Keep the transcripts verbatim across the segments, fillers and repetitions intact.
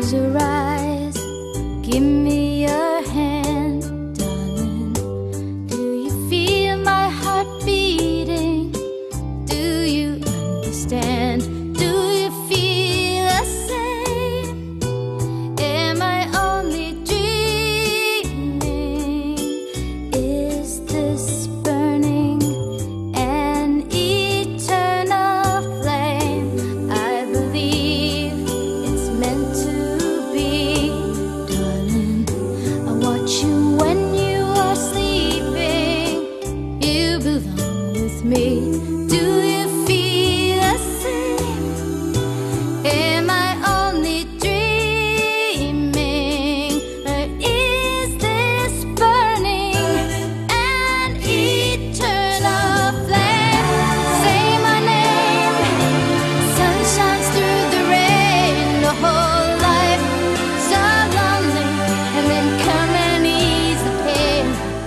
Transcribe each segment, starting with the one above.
Close your eyes, give me your hand, darling. Do you feel my heart beating? Do you understand? Do you feel the same? Am I only dreaming? Is this burning an eternal flame? I believe it's meant to be, darling. I watch you when you are sleeping. You belong with me. Do you feel the same? Am I only dreaming? Or is this burning an eternal flame? Say my name, sun shines through the rain. The whole life so lonely, and then come and ease the pain.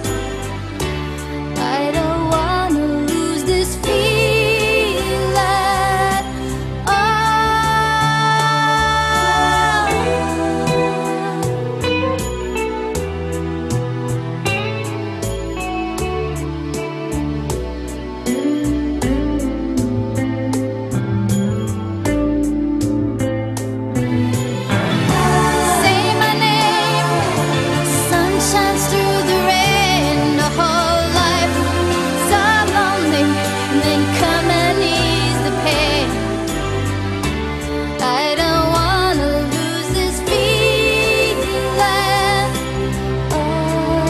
I don't wanna lose this feeling at all. Say my name, sun shines through the rain. The whole life so lonely, and then come and ease the pain. I don't wanna lose this feeling at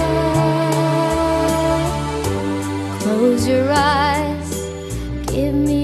all. Close your eyes, give me